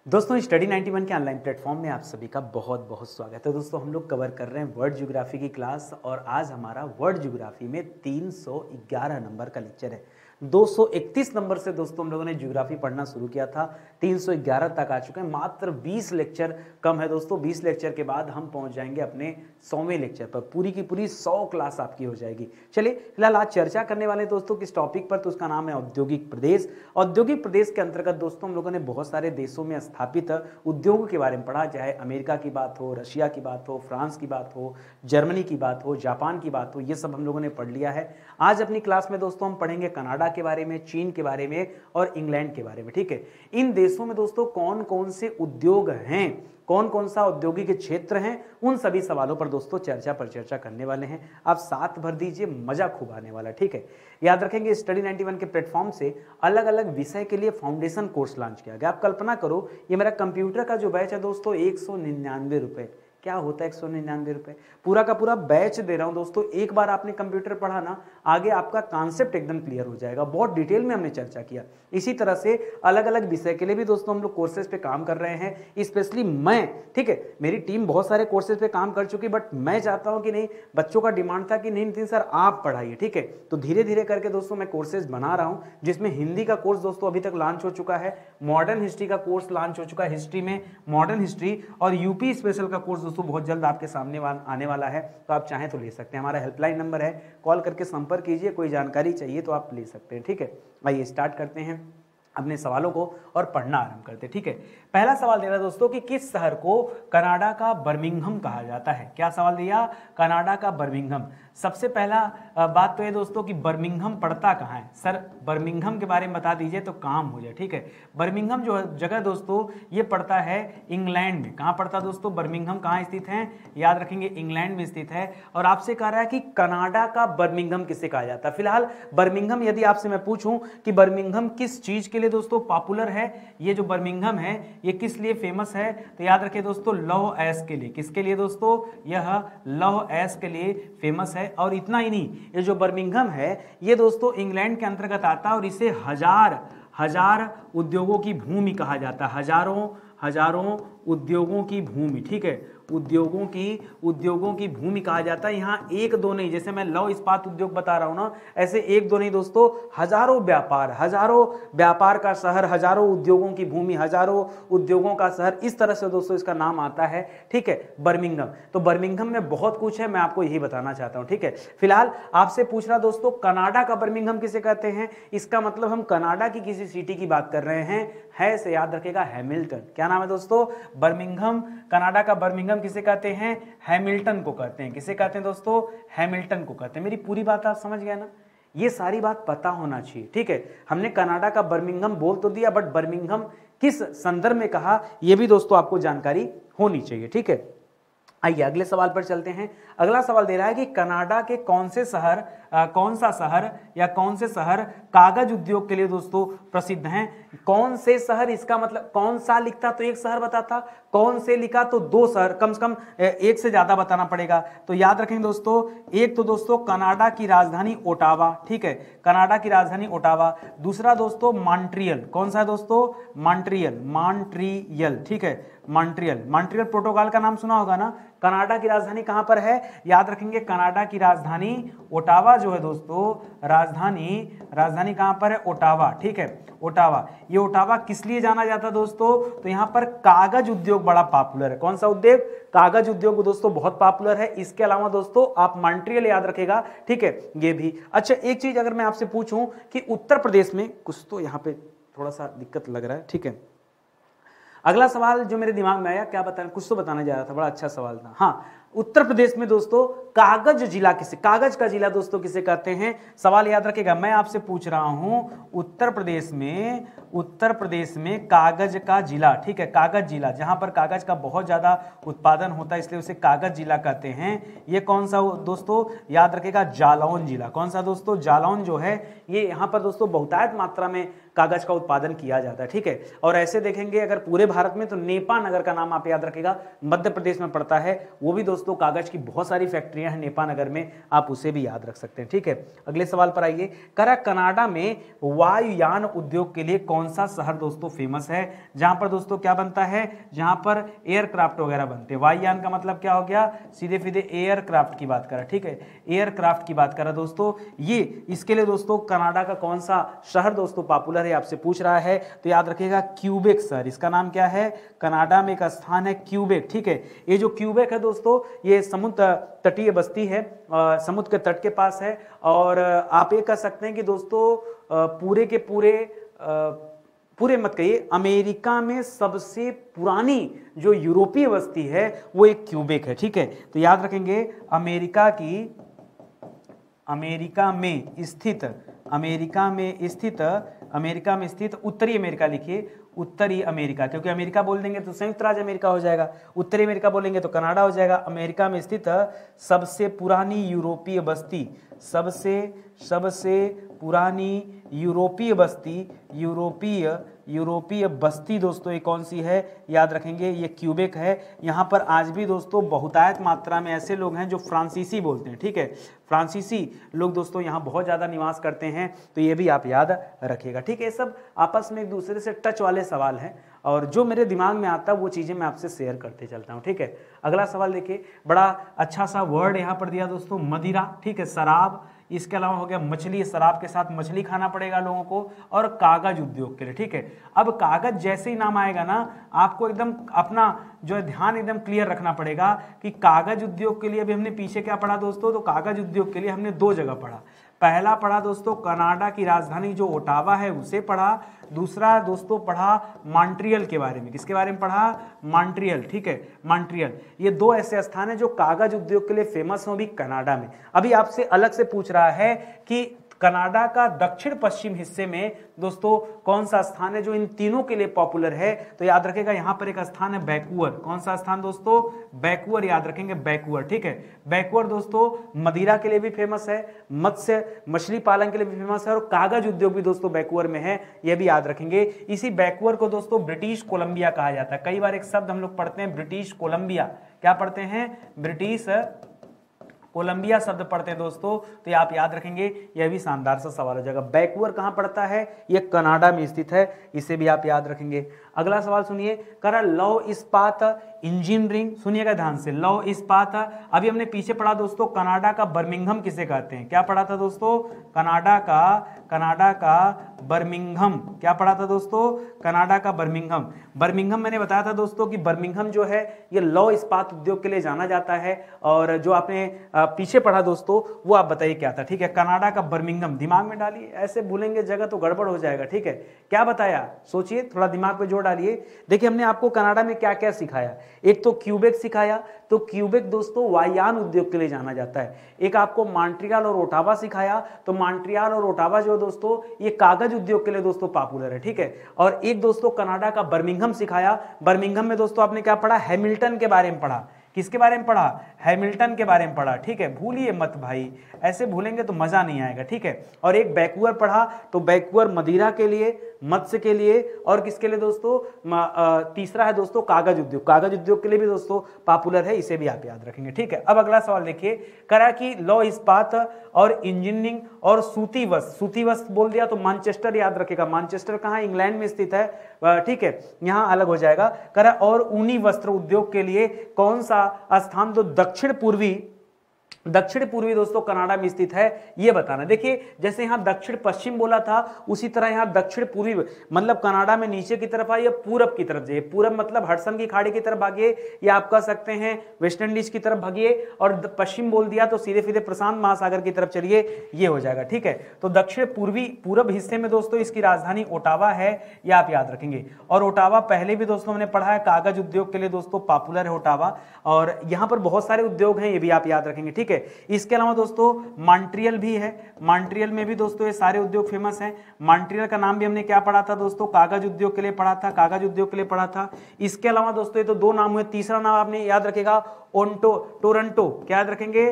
दोस्तों स्टडी 91 के online platform में आप सभी का बहुत बहुत स्वागत है। दोस्तों हम लोग कवर कर रहे हैं वर्ल्ड ज्योग्राफी की क्लास और आज हमारा वर्ल्ड ज्योग्राफी में 311 नंबर का लेक्चर है। 231 नंबर से दोस्तों हम लोगों ने ज्योग्राफी पढ़ना शुरू किया था, 311 तक आ चुके हैं। मात्र 20 लेक्चर कम है दोस्तों। 20 लेक्चर के बाद हम पहुंच जाएंगे अपने 100वें लेक्चर पर। पूरी की पूरी 100 क्लास आपकी हो जाएगी। चलिए फिलहाल आज चर्चा करने वाले दोस्तों किस टॉपिक पर, तो उसका नाम है औद्योगिक प्रदेश। औद्योगिक प्रदेश के अंतर्गत दोस्तों हम लोगों ने बहुत सारे देशों में स्थापित उद्योगों के बारे में पढ़ा, चाहे अमेरिका की बात हो, रशिया की बात हो, फ्रांस की बात हो, जर्मनी की बात हो, जापान की बात हो, ये सब हम लोगों ने पढ़ लिया है। आज अपनी क्लास में दोस्तों हम पढ़ेंगे कनाडा के बारे में, चीन के बारे में और इंग्लैंड के बारे में। ठीक है, इन देशों में दोस्तों कौन कौन से उद्योग हैं, कौन कौन सा औद्योगिक क्षेत्र हैं, उन सभी सवालों पर दोस्तों चर्चा पर चर्चा करने वाले हैं। आप साथ भर दीजिए, मजा खूब आने वाला। ठीक है, याद रखेंगे स्टडी 91 के प्लेटफॉर्म से अलग अलग विषय के लिए फाउंडेशन कोर्स लॉन्च किया गया। आप कल्पना करो, ये मेरा कंप्यूटर का जो बैच है दोस्तों 199 रुपए। क्या होता है 199 रुपए? पूरा का पूरा बैच दे रहा हूं दोस्तों। एक बार आपने कंप्यूटर पढ़ा ना, आगे आपका कॉन्सेप्ट एकदम क्लियर हो जाएगा। बहुत डिटेल में हमने चर्चा किया। इसी तरह से अलग अलग विषय के लिए भी दोस्तों हम लोग कोर्सेज पे काम कर रहे हैं। स्पेशली मैं, ठीक है, मेरी टीम बहुत सारे कोर्सेज पे काम कर चुकी, बट मैं चाहता हूं कि नहीं, बच्चों का डिमांड था कि नहीं नितिन सर आप पढ़ाइए। ठीक है, तो धीरे धीरे करके दोस्तों मैं कोर्सेज बना रहा हूं, जिसमें हिंदी का कोर्स दोस्तों अभी तक लॉन्च हो चुका है, मॉडर्न हिस्ट्री का कोर्स लॉन्च हो चुका है, हिस्ट्री में मॉडर्न हिस्ट्री, और यूपी स्पेशल का कोर्स दोस्तों बहुत जल्द आपके सामने आने वाला है। तो आप चाहें तो ले सकते हैं। हमारा हेल्पलाइन नंबर है, कॉल करके संपर्क कीजिए। कोई जानकारी चाहिए तो आप ले सकते हैं। ठीक है, आइए स्टार्ट करते हैं अपने सवालों को और पढ़ना आरंभ करते हैं। ठीक है, पहला सवाल दे रहा है दोस्तों कि किस शहर को कनाडा का बर्मिंघम कहा जाता है। क्या सवाल दिया? कनाडा का बर्मिंघम। सबसे पहला बात तो ये दोस्तों कि बर्मिंघम पड़ता कहाँ है। सर बर्मिंघम के बारे में बता दीजिए तो काम हो जाए। ठीक है, बर्मिंघम जो जगह दोस्तों ये पड़ता है इंग्लैंड में। कहाँ पड़ता दोस्तों? बर्मिंघम कहाँ स्थित है? याद रखेंगे इंग्लैंड में स्थित है। और आपसे कह रहा है कि कनाडा का बर्मिंघम किसे कहा जाता है। फिलहाल बर्मिंघम, यदि आपसे मैं पूछूं कि बर्मिंघम किस चीज के लिए दोस्तों पॉपुलर है, ये जो बर्मिंघम है ये किस लिए फेमस है, तो याद रखिए दोस्तों लौह अयस्क के लिए। किसके लिए दोस्तों? यह लौह अयस्क के लिए फेमस है। और इतना ही नहीं, ये जो बर्मिंघम है ये दोस्तों इंग्लैंड के अंतर्गत आता है और इसे हजार उद्योगों की भूमि कहा जाता है। हजारों उद्योगों की भूमि। ठीक है, उद्योगों की भूमि कहा जाता है। यहाँ एक दो नहीं, जैसे मैं लौह इस्पात उद्योग बता रहा हूं ना, ऐसे एक दो नहीं दोस्तों, हजारों व्यापार का शहर, हजारों उद्योगों की भूमि, हजारों उद्योगों का शहर, इस तरह से दोस्तों इसका नाम आता है। ठीक है, बर्मिंघम। तो बर्मिंघम में बहुत कुछ है, मैं आपको यही बताना चाहता हूं। ठीक है, फिलहाल आपसे पूछ रहा दोस्तों कनाडा का बर्मिंघम किसे कहते हैं। इसका मतलब हम कनाडा की किसी सिटी की बात कर रहे हैं, है से याद रखेगा हैमिल्टन। क्या नाम है दोस्तों? बर्मिंघम। कनाडा का बर्मिंघम किसे कहते हैं? हैमिल्टन को कहते हैं। किसे कहते हैं दोस्तों? हैमिल्टन को कहते हैं। मेरी पूरी बात आप समझ गए ना? ये सारी बात पता होना चाहिए। ठीक है, हमने कनाडा का बर्मिंघम बोल तो दिया, बट बर्मिंघम किस संदर्भ में कहा ये भी दोस्तों आपको जानकारी होनी चाहिए। ठीक है, आइए अगले सवाल पर चलते हैं। अगला सवाल दे रहा है कि कनाडा के कौन से शहर कागज उद्योग के लिए दोस्तों प्रसिद्ध हैं। कौन से शहर, इसका मतलब कौन सा लिखता तो एक शहर बताता, कौन से लिखा तो दो शहर, कम से कम एक से ज्यादा बताना पड़ेगा। तो याद रखें दोस्तों, एक तो दोस्तों कनाडा की राजधानी ओटावा। ठीक है, कनाडा की राजधानी ओटावा। दूसरा दोस्तों मॉन्ट्रियल। कौन सा है दोस्तों? मॉन्ट्रियल। ठीक है, मॉन्ट्रियल प्रोटोकॉल का नाम सुना होगा ना। कनाडा की राजधानी कहां पर है? याद रखेंगे कनाडा की राजधानी ओटावा जो है दोस्तों, राजधानी कहां पर है? ओटावा। ठीक है, ओटावा। ये ओटावा किस लिए जाना जाता है दोस्तों? तो यहां पर कागज उद्योग बड़ा पॉपुलर है। कौन सा उद्योग? कागज उद्योग दोस्तों बहुत पॉपुलर है। इसके अलावा दोस्तों आप मॉन्ट्रियल याद रखेगा। ठीक है, ये भी। अच्छा, एक चीज अगर मैं आपसे पूछूं कि उत्तर प्रदेश में, कुछ तो यहां पे थोड़ा सा दिक्कत लग रहा है। ठीक है, अगला सवाल जो मेरे दिमाग में आया, क्या बताना, कुछ तो बताने जा रहा था, बड़ा अच्छा सवाल था। हाँ, उत्तर प्रदेश में दोस्तों कागज का जिला दोस्तों किसे कहते हैं? सवाल याद रखिएगा, मैं आपसे पूछ रहा हूं उत्तर प्रदेश में कागज का जिला। ठीक है, कागज जिला, जहां पर कागज का बहुत ज्यादा उत्पादन होता है, इसलिए उसे कागज जिला कहते हैं। ये कौन सा दोस्तों? याद रखिएगा जालौन जिला। कौन सा दोस्तों? जालौन जो है ये, यहाँ पर दोस्तों बहुतायत मात्रा में कागज का उत्पादन किया जाता है, ठीक है। और ऐसे देखेंगे अगर पूरे भारत में तो नेपा नगर का नाम आप याद रखेगा, मध्य प्रदेश में पड़ता है, वो भी दोस्तों कागज की बहुत सारी फैक्ट्रियां हैं नेपा नगर में, आप उसे भी याद रख सकते हैं, ठीक है। अगले सवाल पर आइए, कनाडा में वायुयान उद्योग के लिए कौन सा शहर दोस्तों फेमस है, जहां पर दोस्तों क्या बनता है, जहां पर एयरक्राफ्ट वगैरह बनते हैं। वायुयान का मतलब क्या हो गया, सीधे सीधे एयरक्राफ्ट की बात करा, ठीक है, एयरक्राफ्ट की बात करा दोस्तों। ये इसके लिए दोस्तों कनाडा का कौन सा शहर दोस्तों पॉपुलर है, आपसे पूछ रहा है, तो याद रखिएगा क्यूबेक शहर, इसका नाम क्या है, कनाडा में एक स्थान है क्यूबेक, ठीक है। ये जो क्यूबेक है दोस्तों, ये समुद्र तटीय बस्ती है, समुद्र के तट के पास है, और आप ये कह सकते हैं कि दोस्तों पूरे के पूरे मत कहिए, अमेरिका में सबसे पुरानी जो यूरोपीय बस्ती है वो एक क्यूबेक है, ठीक है। तो याद रखेंगे अमेरिका में स्थित उत्तरी अमेरिका लिखिए, उत्तरी अमेरिका, क्योंकि अमेरिका बोल देंगे तो संयुक्त राज्य अमेरिका हो जाएगा, उत्तरी अमेरिका बोलेंगे तो कनाडा हो जाएगा। अमेरिका में स्थित सबसे पुरानी यूरोपीय बस्ती, सबसे पुरानी यूरोपीय बस्ती दोस्तों ये कौन सी है, याद रखेंगे ये क्यूबेक है। यहाँ पर आज भी दोस्तों बहुतायत मात्रा में ऐसे लोग हैं जो फ्रांसीसी बोलते हैं, ठीक है, फ्रांसीसी लोग दोस्तों यहाँ बहुत ज़्यादा निवास करते हैं, तो ये भी आप याद रखिएगा, ठीक है। ये सब आपस में एक दूसरे से टच वाले सवाल हैं, और जो मेरे दिमाग में आता है वो चीज़ें मैं आपसे शेयर करते चलता हूँ, ठीक है। अगला सवाल देखिए, बड़ा अच्छा सा वर्ड यहाँ पर दिया दोस्तों, मदिरा, ठीक है, शराब, इसके अलावा हो गया मछली, शराब के साथ मछली खाना पड़ेगा लोगों को, और कागज उद्योग के लिए, ठीक है। अब कागज जैसे ही नाम आएगा ना, आपको एकदम अपना जो है ध्यान एकदम क्लियर रखना पड़ेगा कि कागज उद्योग के लिए अभी हमने पीछे क्या पढ़ा दोस्तों, तो कागज उद्योग के लिए हमने दो जगह पढ़ा। पहला पढ़ा दोस्तों कनाडा की राजधानी जो ओटावा है उसे पढ़ा, दूसरा दोस्तों पढ़ा मॉन्ट्रियल के बारे में। किसके बारे में पढ़ा, मॉन्ट्रियल, ठीक है, मॉन्ट्रियल। ये दो ऐसे स्थान हैं जो कागज उद्योग के लिए फेमस हैं भी कनाडा में। अभी आपसे अलग से पूछ रहा है कि कनाडा का दक्षिण पश्चिम हिस्से में दोस्तों कौन सा स्थान है जो इन तीनों के लिए पॉपुलर है, तो याद रखेगा यहाँ पर एक स्थान है बैकूअर। कौन सा स्थान दोस्तों, बैकूअर, याद रखेंगे बैकूअर, ठीक है। बैकूअर दोस्तों मदिरा के लिए भी फेमस है, मछली पालन के लिए भी फेमस है, और कागज उद्योग भी दोस्तों बैकूअर में है, यह भी याद रखेंगे। इसी बैकूअर को दोस्तों ब्रिटिश कोलंबिया कहा जाता है। कई बार एक शब्द हम लोग पढ़ते हैं ब्रिटिश कोलंबिया, क्या पढ़ते हैं, ब्रिटिश कोलंबिया शब्द पढ़ते हैं दोस्तों, तो ये आप याद रखेंगे, यह भी शानदार सा सवाल हो जाएगा। बैकूअर कहाँ पड़ता है, ये कनाडा में स्थित है, इसे भी आप याद रखेंगे। अगला सवाल सुनिए, करा लौह इस्पात इंजीनियरिंग, सुनिएगा ध्यान से, लौह इस्पात। अभी हमने पीछे पढ़ा दोस्तों कनाडा का बर्मिंघम किसे कहते हैं, क्या पढ़ा था दोस्तों, कनाडा का बर्मिंघम, क्या पढ़ा था दोस्तों, कनाडा का बर्मिंघम मैंने बताया था दोस्तों कि बर्मिंघम जो है ये लौह इस्पात उद्योग के लिए जाना जाता है, और जो आपने पीछे पढ़ा दोस्तों वो आप बताइए क्या था, ठीक है। कनाडा का बर्मिंघम दिमाग में डालिए, ऐसे भूलेंगे जगह तो गड़बड़ हो जाएगा, ठीक है। क्या बताया, सोचिए, थोड़ा दिमाग पे जोर डालिए। देखिए हमने आपको कनाडा में क्या क्या सिखाया, एक तो क्यूबेक सिखाया, तो क्यूबेक दोस्तों वायुयान उद्योग के लिए जाना जाता है। एक आपको मॉन्ट्रियल और ओटावा सिखाया, तो मॉन्ट्रियल और ओटावा जो दोस्तों ये कागज उद्योग के लिए दोस्तों पॉपुलर है, ठीक है। और एक दोस्तों कनाडा का बर्मिंघम सिखाया। बर्मिंघम में दोस्तों आपने क्या पढ़ा, हैमिल्टन के बारे में पढ़ा। किसके बारे में पढ़ा, हैमिल्टन के बारे में पढ़ा, ठीक है। भूलिए मत भाई, ऐसे भूलेंगे तो मजा नहीं आएगा, ठीक है। और एक बैकूअर पढ़ा, तो बैकूअर मदिरा के लिए, मत्स्य के लिए, और किसके लिए दोस्तों, तीसरा है दोस्तों कागज उद्योग के लिए भी दोस्तों पॉपुलर है, इसे भी आप याद रखेंगे, ठीक है। अब अगला सवाल देखिए, करा कि लौह इस्पात और इंजीनियरिंग और सूती वस्त्र बोल दिया तो मैनचेस्टर याद रखेगा। मैनचेस्टर कहाँ, इंग्लैंड में स्थित है, ठीक है, यहाँ अलग हो जाएगा। करा और ऊनी वस्त्र उद्योग के लिए कौन सा स्थान तो दक्षिण पूर्वी दोस्तों कनाडा में स्थित है, ये बताना। देखिए जैसे यहाँ दक्षिण पश्चिम बोला था, उसी तरह यहाँ दक्षिण पूर्वी, मतलब कनाडा में नीचे की तरफ आइए, पूरब की तरफ जाइए। पूरब मतलब हडसन की खाड़ी की तरफ भागिए, या आप कह सकते हैं वेस्ट इंडीज की तरफ भागिए, और पश्चिम बोल दिया तो सीधे सीधे प्रशांत महासागर की तरफ चलिए, ये हो जाएगा, ठीक है। तो दक्षिण पूरब हिस्से में दोस्तों इसकी राजधानी ओटावा है, ये आप याद रखेंगे। और ओटावा पहले भी दोस्तों हमने पढ़ा है, कागज उद्योग के लिए दोस्तों पॉपुलर है ओटावा, और यहाँ पर बहुत सारे उद्योग हैं, ये भी आप याद रखेंगे, ठीक है। इसके अलावा दोस्तों मॉन्ट्रियल भी है, मॉन्ट्रियल में भी दोस्तों ये सारे उद्योग फेमस हैं। मॉन्ट्रियल का नाम भी हमने क्या पढ़ा था दोस्तों, कागज उद्योग के लिए पढ़ा था, इसके अलावा दोस्तों ये तो दो नाम हुए, तीसरा नाम आपने याद रखेगा टोरंटो, क्या याद रखेंगे,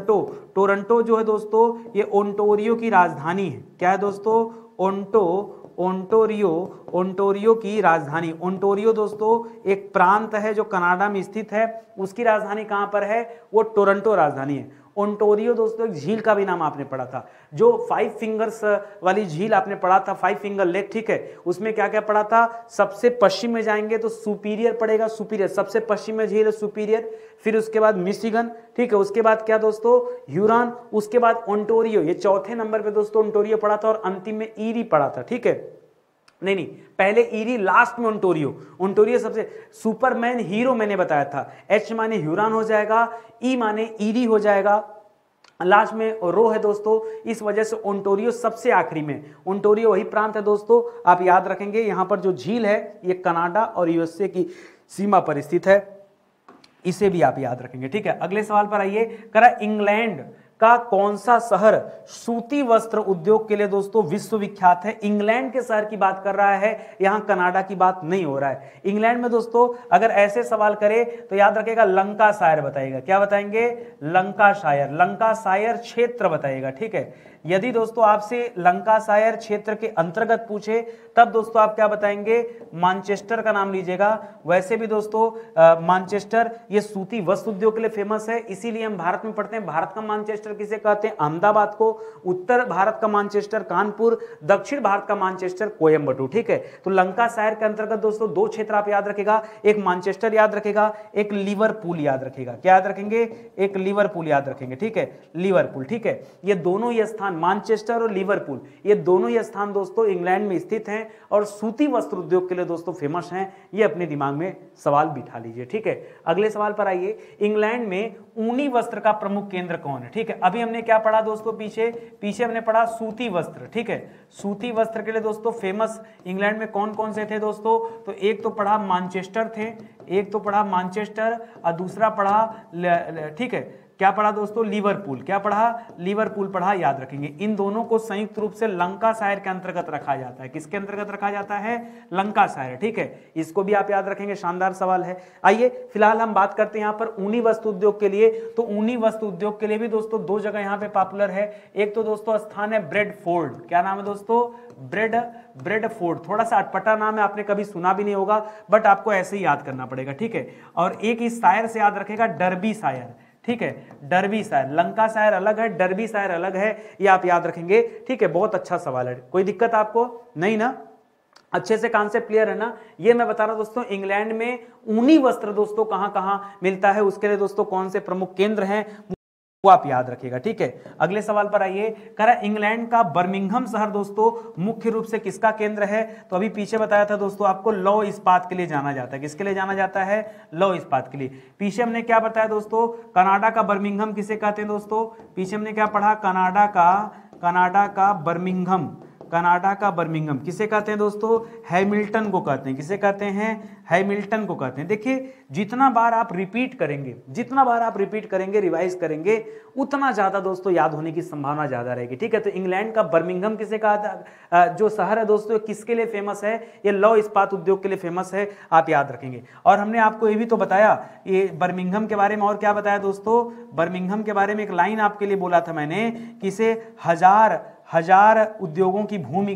टोरंटो जो है दोस्तों ये ओंटारियो की राजधानी है। क्या है दोस्तों, ओंटारियो, ओंटारियो की राजधानी, ओंटारियो दोस्तों एक प्रांत है जो कनाडा में स्थित है, उसकी राजधानी कहां पर है, वो टोरंटो राजधानी है। ओंटारियो दोस्तों एक झील का भी नाम आपने पढ़ा था, जो 5 फिंगर्स वाली झील आपने पढ़ा था, 5 फिंगर लेक, ठीक है, उसमें क्या क्या पढ़ा था, सबसे पश्चिम में जाएंगे तो सुपीरियर पड़ेगा, सुपीरियर सबसे पश्चिम में झील है सुपीरियर, फिर उसके बाद मिशिगन, ठीक है, उसके बाद क्या दोस्तों, ह्यूरॉन, उसके बाद ओंटारियो, ये चौथे नंबर पे दोस्तों ओंटारियो पढ़ा था, और अंतिम में ईरी पढ़ा था, ठीक है, नहीं पहले ईरी, लास्ट में ओंटारियो, ओंटारियो सबसे सुपरमैन हीरो मैंने बताया था, एच माने ह्यूरॉन हो जाएगा, ई माने ईरी हो जाएगा, लास्ट में रो है दोस्तों, इस वजह से ओंटारियो सबसे आखिरी में, ओंटारियो वही प्रांत है दोस्तों, आप याद रखेंगे, यहां पर जो झील है ये कनाडा और यूएसए की सीमा पर स्थित है, इसे भी आप याद रखेंगे, ठीक है। अगले सवाल पर आइए, करा इंग्लैंड का कौन सा शहर सूती वस्त्र उद्योग के लिए दोस्तों विश्वविख्यात है। इंग्लैंड के शहर की बात कर रहा है, यहां कनाडा की बात नहीं हो रहा है। इंग्लैंड में दोस्तों अगर ऐसे सवाल करे तो याद रखेगा लंकाशायर बताएगा, क्या बताएंगे, लंकाशायर, लंकाशायर क्षेत्र बताएगा, ठीक है। यदि दोस्तों आपसे लंकाशायर क्षेत्र के अंतर्गत पूछे तब दोस्तों आप क्या बताएंगे, मैनचेस्टर का नाम लीजिएगा। वैसे भी दोस्तों मैनचेस्टर ये सूती वस्त्र उद्योग के लिए फेमस है, इसीलिए हम भारत में पढ़ते हैं। भारत का मैनचेस्टर किसे कहते हैं, अहमदाबाद को, उत्तर भारत का मैनचेस्टर कानपुर, दक्षिण भारत का मैनचेस्टर कोयम्बटूर, ठीक है। तो लंकाशायर के अंतर्गत दोस्तों दो क्षेत्र आप याद रखेगा, एक मैनचेस्टर याद रखेगा, एक लिवरपूल याद रखेगा। क्या याद रखेंगे, एक लिवरपूल याद रखेंगे, ठीक है, लिवरपूल, ठीक है। ये दोनों ही स्थान, मैनचेस्टर और लिवरपूल, ये दोनों ही स्थान दोस्तों इंग्लैंड में स्थित हैं और सूती वस्त्र उद्योग के लिए दोस्तों फेमस हैं। ये अपने दिमाग में सवाल बिठा लीजिए, ठीक है। अगले सवाल पर आइए, इंग्लैंड में ऊनी वस्त्र का प्रमुख केंद्र कौन है, ठीक है। अभी हमने क्या पढ़ा दोस्तों, पीछे हमने पढ़ा सूती वस्त्र, ठीक है। सूती वस्त्र के लिए दोस्तों फेमस इंग्लैंड में कौन कौन से थे दोस्तों, तो एक तो पढ़ा मैनचेस्टर थे, एक तो पढ़ा मैनचेस्टर और दूसरा पढ़ा, ठीक है, क्या पढ़ा दोस्तों, लिवरपूल, क्या पढ़ा, लिवरपूल पढ़ा, याद रखेंगे। इन दोनों को संयुक्त रूप से लंकाशायर के अंतर्गत रखा जाता है। किसके अंतर्गत रखा जाता है, लंकाशायर, ठीक है। इसको भी आप याद रखेंगे, शानदार सवाल है। आइए फिलहाल हम बात करते हैं यहाँ पर ऊनी वस्त्र उद्योग के लिए। तो ऊनी वस्त्र उद्योग के लिए भी दोस्तों दो जगह यहाँ पे पॉपुलर है। एक तो दोस्तों स्थान है ब्रेडफोर्ड, क्या नाम है दोस्तों, ब्रेडफोर्ड। थोड़ा सा अटपटा नाम है, आपने कभी सुना भी नहीं होगा, बट आपको ऐसे ही याद करना पड़ेगा, ठीक है। और एक इस शायर से याद रखेगा, डर्बी शायर, ठीक है, डर्बी शायर। लंकाशायर अलग है, डर्बी शायर अलग है, ये आप याद रखेंगे, ठीक है। बहुत अच्छा सवाल है, कोई दिक्कत आपको नहीं ना, अच्छे से कॉन्सेप्ट क्लियर है ना। ये मैं बता रहा हूं दोस्तों, इंग्लैंड में ऊनी वस्त्र दोस्तों कहां कहां मिलता है, उसके लिए दोस्तों कौन से प्रमुख केंद्र हैं वो आप याद रखिएगा, ठीक है। अगले सवाल पर आइए, कह रहा इंग्लैंड का बर्मिंघम शहर दोस्तों मुख्य रूप से किसका केंद्र है, तो अभी पीछे बताया था दोस्तों आपको, लौह इस्पात के लिए जाना जाता है। किसके लिए जाना जाता है, लौह इस्पात के लिए। पीछे हमने क्या बताया दोस्तों, कनाडा का बर्मिंघम किसे कहते हैं दोस्तों, पीछे हमने क्या पढ़ा, कनाडा का बर्मिंघम, कनाडा का बर्मिंघम किसे कहते हैं दोस्तों, हैमिल्टन को कहते हैं। किसे कहते हैं, हैमिल्टन को कहते हैं। देखिए जितना बार आप रिपीट करेंगे, जितना बार आप रिपीट करेंगे, रिवाइज करेंगे, उतना ज्यादा दोस्तों याद होने की संभावना ज्यादा रहेगी, ठीक है। तो इंग्लैंड का बर्मिंघम किसे कहा था, जो शहर है दोस्तों किसके लिए फेमस है, ये लौह इस्पात उद्योग के लिए फेमस है, आप याद रखेंगे। और हमने आपको ये भी तो बताया, ये बर्मिंघम के बारे में और क्या बताया दोस्तों, बर्मिंघम के बारे में एक लाइन आपके लिए बोला था मैंने, कि इसे हजारों उद्योग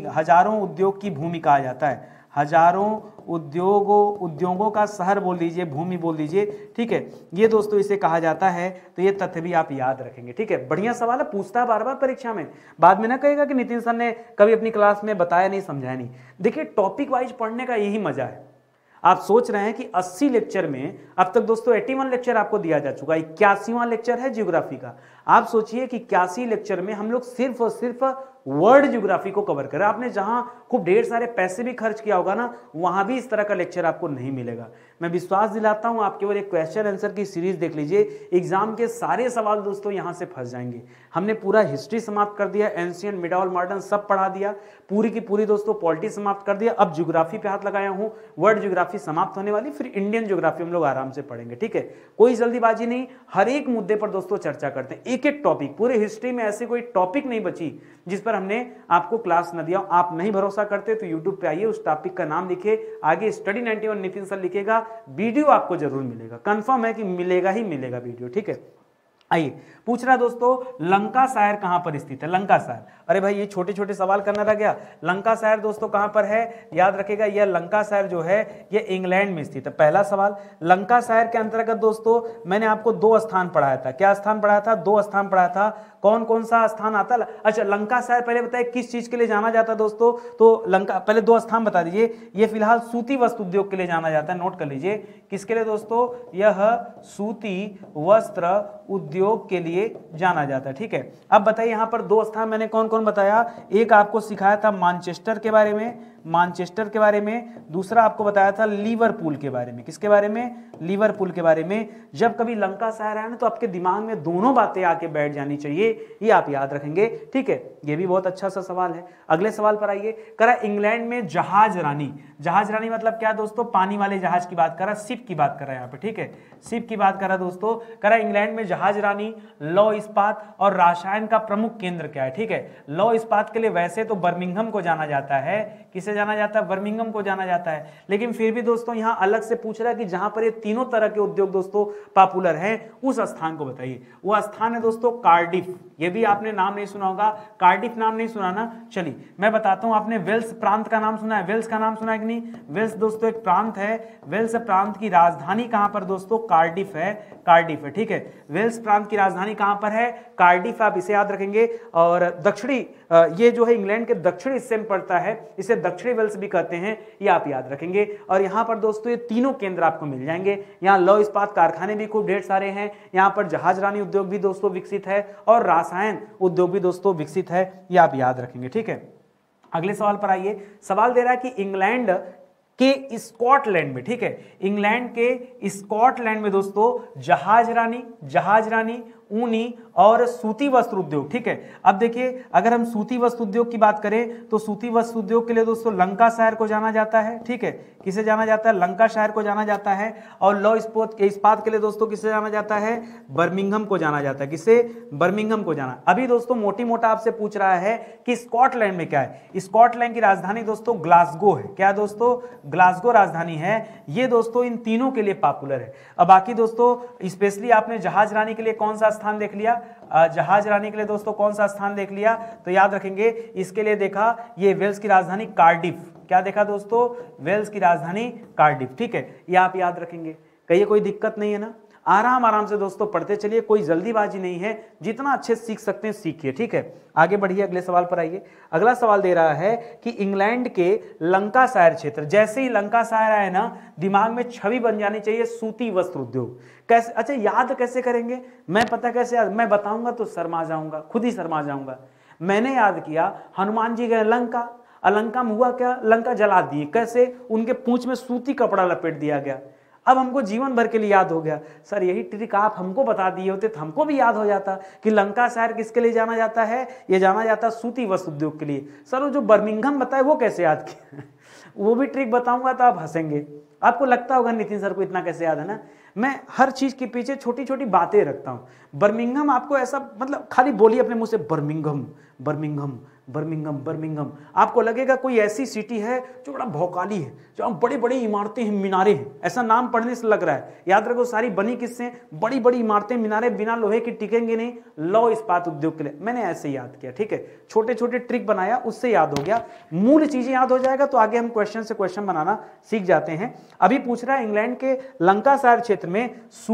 की भूमि कहा जाता है। हजारों उद्योगों का शहर बोल दीजिए, भूमि बोल दीजिए, ठीक है। ये दोस्तों इसे कहा जाता है। तो ये तथ्य भी आप याद रखेंगे, ठीक है। बढ़िया सवाल है, पूछता है बार बार परीक्षा में, बाद में ना कहेगा कि नितिन सर ने कभी अपनी क्लास में बताया नहीं, समझाया नहीं। देखिए टॉपिक वाइज पढ़ने का यही मजा है। आप सोच रहे हैं कि 80 लेक्चर में अब तक दोस्तों 81 लेक्चर आपको दिया जा चुका है, 81वां लेक्चर है ज्योग्राफी का। आप सोचिए कि 81 लेक्चर में हम लोग सिर्फ और सिर्फ वर्ल्ड ज्योग्राफी को कवर करें। आपने जहां खूब ढेर सारे पैसे भी खर्च किया होगा ना, वहां भी इस तरह का लेक्चर आपको नहीं मिलेगा। मैं विश्वास दिलाता हूं, आप केवल एक क्वेश्चन आंसर की सीरीज देख लीजिए, एग्जाम के सारे सवाल दोस्तों यहां से फंस जाएंगे। हमने पूरा हिस्ट्री समाप्त कर दिया, एंशियंट, मिडल, मॉडर्न सब पढ़ा दिया, पूरी की पूरी दोस्तों पॉलिटी समाप्त कर दिया। अब ज्योग्राफी पे हाथ लगाया हूं, वर्ल्ड ज्योग्राफी समाप्त होने वाली, फिर इंडियन ज्योग्राफी हम लोग आराम से पढ़ेंगे, ठीक है। कोई जल्दीबाजी नहीं, हर एक मुद्दे पर दोस्तों चर्चा करते हैं, एक एक टॉपिक। पूरे हिस्ट्री में ऐसे कोई टॉपिक नहीं बची जिस पर हमने आपको क्लास न दिया। आप नहीं भरोसा करते तो यूट्यूब पे आइए, उस टॉपिक का नाम लिखिए, आगे स्टडी 91 नितिन सर लिखेगा, वीडियो आपको जरूर मिलेगा, कंफर्म है कि मिलेगा ही मिलेगा वीडियो, ठीक है। आइए, पूछ रहा है दोस्तों लंकाशायर कहां पर स्थित है। लंकाशायर, अरे भाई ये छोटे छोटे सवाल करना रह गया। लंकाशायर दोस्तों कहां पर है, याद रखिएगा यह लंकाशायर जो है ये इंग्लैंड में स्थित है। पहला सवाल, लंकाशायर के अंतर्गत दोस्तों मैंने आपको 2 स्थान पढ़ाया था। क्या स्थान पढ़ाया था, 2 स्थान पढ़ाया था। कौन कौन सा स्थान आता है? अच्छा, लंकाशायर पहले बताइए किस चीज के लिए जाना जाता है दोस्तों। तो लंका, पहले 2 स्थान बता दीजिए। ये फिलहाल सूती वस्त्र उद्योग के लिए जाना जाता है, नोट कर लीजिए। किसके लिए दोस्तों, यह सूती वस्त्र उद्योग के लिए जाना जाता है, ठीक है। अब बताइए यहां पर 2 स्थान मैंने कौन कौन बताया। एक आपको सिखाया था मैनचेस्टर के बारे में, मैनचेस्टर के बारे में। दूसरा आपको बताया था लिवरपूल के बारे में। किसके बारे में, लिवरपूल के बारे में। जब कभी लंकाशायर आए ना तो आपके दिमाग में दोनों बातें आके बैठ जानी चाहिए, ये आप याद रखेंगे, ठीक है। ये भी बहुत अच्छा सा सवाल है। अगले सवाल पर आइए, करा इंग्लैंड में जहाज रानी। जहाज रानी मतलब क्या दोस्तों, पानी वाले जहाज की बात करा, शिप की बात करा यहाँ पे, ठीक है, शिप की बात करा दोस्तों। करा इंग्लैंड में जहाज रानी, लौह इस्पात और रसायन का प्रमुख केंद्र क्या है, ठीक है। लौह इस्पात के लिए वैसे तो बर्मिंघम को जाना जाता है। किसे जाना जाता है, बर्मिंघम को जाना जाता है। लेकिन फिर भी दोस्तों यहां अलग से पूछ रहा है कि जहां पर ये तीनों तरह के उद्योग दोस्तों पॉपुलर हैं, उस स्थान को बताइए। वो स्थान है दोस्तों कार्डिफ। ये भी आपने नाम नहीं सुना होगा, कार्डिफ नाम नहीं सुना ना। चलिए मैं बताता हूं, आपने वेल्स प्रांत का नाम सुना है, वेल्स का नाम सुना है कि नहीं। वेल्स दोस्तों एक प्रांत है। वेल्स प्रांत की राजधानी कहां पर दोस्तों, कार्डिफ है, कार्डिफ है, ठीक है। वेल्स प्रांत की राजधानी कहां पर है, कार्डिफ, आप इसे याद रखेंगे। और दक्षिणी, ये जो है इंग्लैंड के दक्षिणी हिस्से में पड़ता है, इसे दक्षिणी वेल्स भी कहते हैं, ये आप याद रखेंगे। और यहां पर दोस्तों ये तीनों केंद्र आपको मिल जाएंगे। यहाँ लौह इस्पात कारखाने भी खूब ढेर सारे हैं, यहाँ पर जहाज रानी उद्योग भी दोस्तों विकसित है और रसायन उद्योग भी दोस्तों विकसित है, ये आप याद रखेंगे, ठीक है। अगले सवाल पर आइए। सवाल दे रहा है कि इंग्लैंड के स्कॉटलैंड में, ठीक है, इंग्लैंड के स्कॉटलैंड में दोस्तों जहाज रानी ऊनी और सूती वस्त्र उद्योग, ठीक है। अब देखिए अगर हम सूती वस्त्र उद्योग की बात करें तो सूती वस्त्र उद्योग के लिए दोस्तों लंकाशायर को जाना जाता है, ठीक है। किसे जाना जाता है, लंकाशायर को जाना जाता है। और लौह इस्पात के लिए दोस्तों किसे जाना जाता है, बर्मिंघम को जाना जाता है। किसे, बर्मिंघम को जाना। अभी दोस्तों मोटी मोटा आपसे पूछ रहा है कि स्कॉटलैंड में क्या है। स्कॉटलैंड की राजधानी दोस्तों ग्लासगो है। क्या दोस्तों, ग्लासगो राजधानी है। ये दोस्तों इन तीनों के लिए पॉपुलर है। अब बाकी दोस्तों स्पेशली आपने जहाज रानी के लिए कौन सा स्थान देख लिया, जहाज रानी के लिए दोस्तों कौन सा स्थान देख लिया, तो याद रखेंगे इसके लिए देखा ये वेल्स की राजधानी कार्डिफ। क्या देखा दोस्तों, वेल्स की राजधानी कार्डिफ, ठीक है, ये आप याद रखेंगे। कहिए कोई दिक्कत नहीं है ना, आराम आराम से दोस्तों पढ़ते चलिए, कोई जल्दीबाजी नहीं है, जितना अच्छे सीख सकते हैं सीखिए, ठीक है। आगे बढ़िए, अगले सवाल पर आइए। अगला सवाल दे रहा है कि इंग्लैंड के लंकाशायर क्षेत्र, जैसे ही लंकाशायर आए ना दिमाग में छवि बन जानी चाहिए सूती वस्त्र उद्योग। कैसे, अच्छा याद कैसे करेंगे, मैं पता कैसे याद, मैं बताऊंगा तो शर्मा जाऊंगा, खुद ही शर्मा जाऊंगा। मैंने याद किया, हनुमान जी गए लंका, लंका में हुआ क्या, लंका जला दिए। कैसे, उनके पूंछ में सूती कपड़ा लपेट दिया गया। अब हमको जीवन भर के लिए याद हो गया। सर यही ट्रिक आप हमको बता दिए होते तो हमको भी याद हो जाता कि लंकाशायर किसके लिए जाना जाता है, ये जाना जाता है सूती वस्त्र उद्योग के लिए। सर वो जो बर्मिंघम बताए वो कैसे याद किया वो भी ट्रिक बताऊंगा तो आप हंसेंगे। आपको लगता होगा नितिन सर को इतना कैसे याद है ना, मैं हर चीज के पीछे छोटी छोटी बातें रखता हूँ। बर्मिंघम आपको ऐसा मतलब खाली बोलिए अपने मुंह से बर्मिंघम बर्मिंघम बर्मिंघम बर्मिंघम, आपको लगेगा कोई ऐसी सिटी है जो बड़ा भौकाली है, जहाँ बड़ी बड़ी इमारतें हैं, मीनारे हैं, ऐसा नाम पढ़ने से लग रहा है। याद रखो सारी बनी किससे, बड़ी बड़ी इमारतें मीनारे बिना लोहे की टिकेंगे नहीं, लौह इस्पात उद्योग के लिए। मैंने ऐसे याद किया, ठीक है, छोटे छोटे ट्रिक बनाया उससे याद हो गया, मूल चीजें याद हो जाएगा तो आगे हम क्वेश्चन से क्वेश्चन बनाना सीख जाते हैं। अभी पूछ रहा है इंग्लैंड के लंकाशायर क्षेत्र में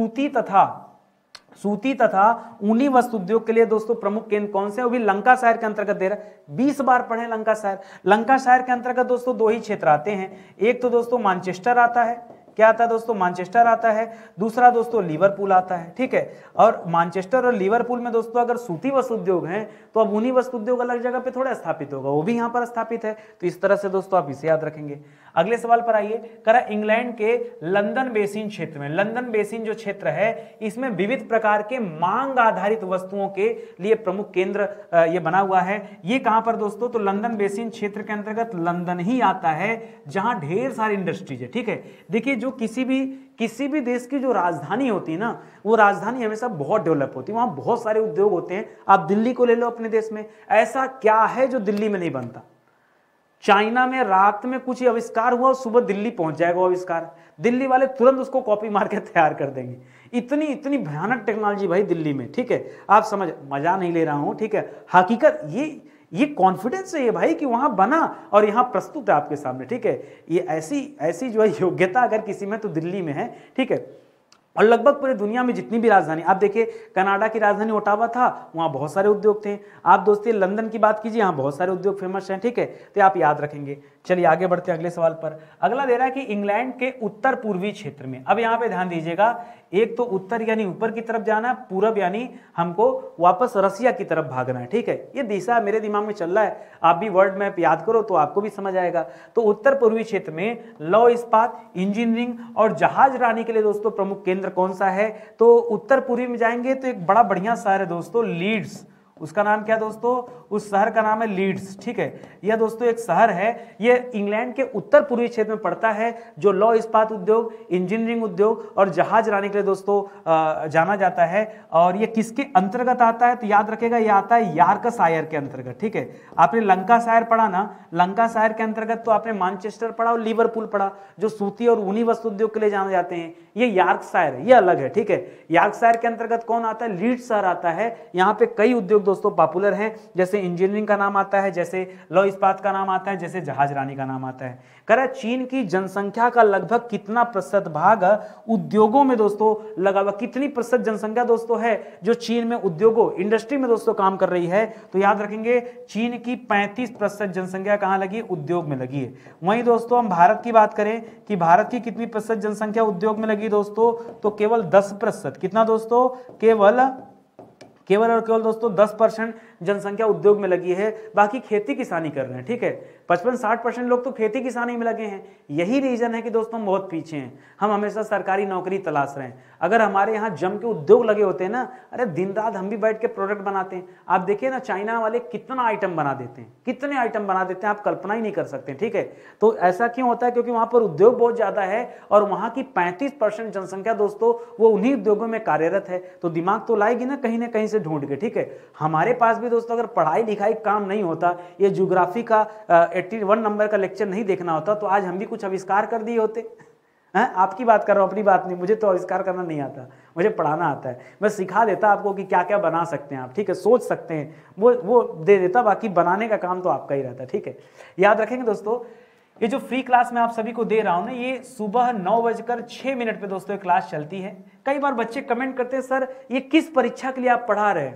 सूती तथा ऊनी वस्त्र उद्योग के लिए दोस्तों प्रमुख केंद्र कौन से, वो भी लंकाशायर के अंतर्गत दे रहा है। 20 बार पढ़े लंकाशायर। लंकाशायर के अंतर्गत दोस्तों 2 ही क्षेत्र आते हैं, एक तो दोस्तों मैनचेस्टर आता है, क्या आता है दोस्तों, मैनचेस्टर आता है, दूसरा दोस्तों लिवरपूल आता है, ठीक है। और मैनचेस्टर और लिवरपूल में दोस्तों अगर सूती वस्त्र उद्योग हैं तो अब ऊनी वस्त्र उद्योग अलग जगह पे थोड़ा स्थापित होगा, वो भी यहाँ पर स्थापित है, तो इस तरह से दोस्तों आप इसे याद रखेंगे। अगले सवाल पर आइए, करा इंग्लैंड के लंदन बेसिन क्षेत्र में, लंदन बेसिन जो क्षेत्र है इसमें विविध प्रकार के मांग आधारित वस्तुओं के लिए प्रमुख केंद्र ये बना हुआ है। ये कहां पर दोस्तों, तो लंदन बेसिन क्षेत्र के अंतर्गत लंदन ही आता है जहां ढेर सारी इंडस्ट्रीज है, ठीक है। देखिए जो किसी भी देश की जो राजधानी होती है ना, वो राजधानी हमेशा बहुत डेवलप होती है, वहां बहुत सारे उद्योग होते हैं। आप दिल्ली को ले लो अपने देश में, ऐसा क्या है जो दिल्ली में नहीं बनता। चाइना में रात में कुछ आविष्कार हुआ, सुबह दिल्ली पहुंच जाएगा वो आविष्कार, दिल्ली वाले तुरंत उसको कॉपी मार के तैयार कर देंगे। इतनी इतनी भयानक टेक्नोलॉजी भाई दिल्ली में, ठीक है। आप समझ, मजा नहीं ले रहा हूं, ठीक है, हकीकत ये कॉन्फिडेंस है ये भाई कि वहां बना और यहां प्रस्तुत है आपके सामने, ठीक है। ये ऐसी जो है योग्यता अगर किसी में तो दिल्ली में है, ठीक है। और लगभग पूरे दुनिया में जितनी भी राजधानी, आप देखिए कनाडा की राजधानी ओटावा था, वहाँ बहुत सारे उद्योग थे। आप दोस्तों लंदन की बात कीजिए, यहाँ बहुत सारे उद्योग फेमस हैं, ठीक है, तो आप याद रखेंगे। चलिए आगे बढ़ते हैं अगले सवाल पर। अगला दे रहा है कि इंग्लैंड के उत्तर पूर्वी क्षेत्र में, अब यहाँ पे ध्यान दीजिएगा, एक तो उत्तर यानी ऊपर की तरफ जाना है, पूरब यानी हमको वापस रसिया की तरफ भागना है, ठीक है। ये दिशा मेरे दिमाग में चल रहा है, आप भी वर्ड मैप याद करो तो आपको भी समझ आएगा। तो उत्तर पूर्वी क्षेत्र में लौह इस्पात, इंजीनियरिंग और जहाज रानी के लिए दोस्तों प्रमुख केंद्र कौन सा है? तो उत्तर पूर्वी में जाएंगे तो एक बड़ा बढ़िया शहर है दोस्तों, लीड्स। उसका नाम क्या दोस्तों? उस शहर का नाम है लीड्स, ठीक है। यह दोस्तों एक शहर है, यह इंग्लैंड के उत्तर पूर्वी क्षेत्र में पड़ता है, जो लौह इस्पात उद्योग, इंजीनियरिंग उद्योग और जहाज रानी के लिए दोस्तों जाना जाता है। और यह किसके अंतर्गत आता है? तो याद रखेगा यह आता है यॉर्कशायर के अंतर्गत, ठीक है। आपने लंकाशायर पढ़ा ना, लंकाशायर के अंतर्गत तो आपने मैनचेस्टर पढ़ा और लिवरपूल पढ़ा, जो सूती और ऊनी वस्त्र उद्योग के लिए जाने जाते हैं। ये यॉर्कशायर है, ये अलग है, ठीक है। यॉर्कशायर के अंतर्गत कौन आता है? लीड्स शहर आता है। यहाँ पे कई उद्योग दोस्तों पॉपुलर हैं, जैसे इंजीनियरिंग का नाम आता है, जैसे लौह इस्पात का नाम आता है, जैसे जहाज रानी का नाम आता है। कह रहा है चीन की जनसंख्या का लगभग कितना प्रतिशत भाग उद्योगों में दोस्तों लगा हुआ, कितनी प्रतिशत जनसंख्या दोस्तों है जो चीन में उद्योगों, इंडस्ट्री में दोस्तों काम कर रही है? तो याद रखेंगे चीन की 35% जनसंख्या कहां लगी? उद्योग में लगी है। वहीं दोस्तों हम भारत की बात करें कि भारत की कितनी प्रतिशत जनसंख्या उद्योग में लगी दोस्तों? तो केवल 10%। कितना दोस्तों? केवल और केवल दोस्तों 10% जनसंख्या उद्योग में लगी है, बाकी खेती किसानी कर रहे हैं, ठीक है। 55-60% लोग तो खेती किसानी में लगे हैं। यही रीजन है कि दोस्तों हम बहुत पीछे हैं, हम हमेशा सरकारी नौकरी तलाश रहे हैं। अगर हमारे यहाँ जम के उद्योग लगे होते हैं ना, अरे दिन रात हम भी बैठ के प्रोडक्ट बनाते हैं। आप देखिए ना चाइना वाले कितना आइटम बना देते हैं, कितने आइटम बना देते हैं, आप कल्पना ही नहीं कर सकते, ठीक है। तो ऐसा क्यों होता है? क्योंकि वहां पर उद्योग बहुत ज्यादा है और वहां की 35% जनसंख्या दोस्तों वो उन्हीं उद्योगों में कार्यरत है। तो दिमाग तो लाएगी ना कहीं से ढूंढ के, ठीक है। हमारे पास भी दोस्तों अगर पढ़ाई लिखाई काम नहीं होता, ये ज्योग्राफी का 81 नंबर का लेक्चर नहीं देखना होता, तो आज हम भी कुछ आविष्कार कर दिए होते हैं। आपकी बात कर रहा हूं, अपनी बात नहीं। मुझे तो आविष्कार करना नहीं आता, मुझे पढ़ाना आता है। मैं सिखा देता आपको कि क्या क्या बना सकते हैं आप, ठीक है, सोच सकते हैं, वो दे देता, बाकी बनाने का काम तो आपका ही रहता है, ठीक है। याद रखेंगे दोस्तों, ये जो फ्री क्लास मैं आप सभी को दे रहा हूं ना, ये सुबह 9:06 पे दोस्तों क्लास चलती है। कई बार बच्चे कमेंट करते हैं सर ये किस परीक्षा के लिए आप पढ़ा रहे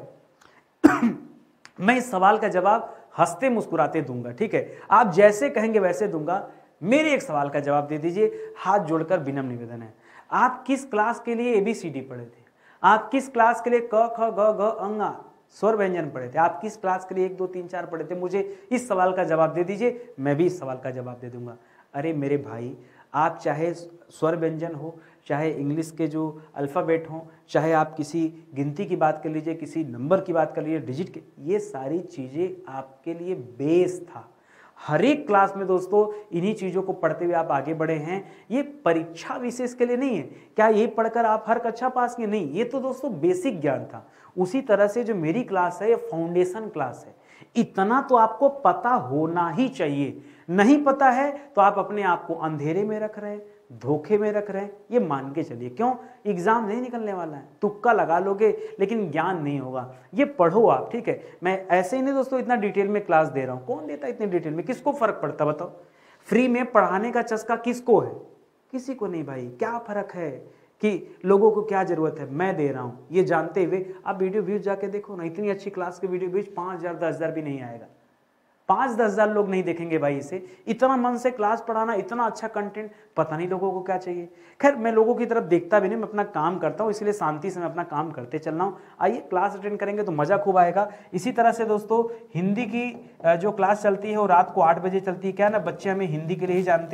हैं? मैं इस सवाल का जवाब हंसते मुस्कुराते दूंगा, ठीक है। आप जैसे कहेंगे वैसे दूंगा। मेरे एक सवाल का जवाब दे दीजिए, हाथ जोड़कर विनम्र निवेदन है। आप किस क्लास के लिए ABCD पढ़े थे? आप किस क्लास के लिए क ख ग घ अंगा स्वर व्यंजन पढ़े थे? आप किस क्लास के लिए 1 2 3 4 पढ़े थे? मुझे इस सवाल का जवाब दे दीजिए, मैं भी इस सवाल का जवाब दे दूंगा। अरे मेरे भाई, आप चाहे स्वर व्यंजन हो, चाहे इंग्लिश के जो अल्फ़ाबेट हों, चाहे आप किसी गिनती की बात कर लीजिए, किसी नंबर की बात कर लीजिए, डिजिट के, ये सारी चीज़ें आपके लिए बेस था। हर एक क्लास में दोस्तों इन्हीं चीज़ों को पढ़ते हुए आप आगे बढ़े हैं। ये परीक्षा विशेष के लिए नहीं है, क्या ये पढ़कर आप हर कक्षा पास किए? नहीं, ये तो दोस्तों बेसिक ज्ञान था। उसी तरह से जो मेरी क्लास है ये फाउंडेशन क्लास है। इतना तो आपको पता होना ही चाहिए। नहीं पता है तो आप अपने आप को अंधेरे में रख रहे हैं, धोखे में रख रहे हैं, ये मान के चलिए। क्यों? एग्जाम नहीं निकलने वाला है, तुक्का लगा लोगे लेकिन ज्ञान नहीं होगा। ये पढ़ो आप, ठीक है। मैं ऐसे ही नहीं दोस्तों इतना डिटेल में क्लास दे रहा हूं। कौन देता है इतने डिटेल में? किसको फर्क पड़ता बताओ? फ्री में पढ़ाने का चस्का किसको है? किसी को नहीं भाई। क्या फर्क है कि लोगों को क्या जरूरत है? मैं दे रहा हूं ये जानते हुए। आप वीडियो व्यूज जाके देखो ना, इतनी अच्छी क्लास के वीडियो व्यूज 5000 10,000 भी नहीं आएगा। 5-10 हज़ार लोग नहीं देखेंगे भाई इसे। इतना मन से क्लास पढ़ाना, इतना अच्छा कंटेंट, पता नहीं लोगों को क्या चाहिए। खैर मैं लोगों की तरफ देखता भी नहीं, मैं अपना काम करता हूँ, इसलिए शांति से मैं अपना काम करते चल रहा हूँ। आइए क्लास अटेंड करेंगे तो मज़ा खूब आएगा। इसी तरह से दोस्तों हिंदी की जो क्लास चलती है वो रात को 8 बजे चलती है। क्या ना, बच्चे हमें हिंदी के लिए ही जानते हैं,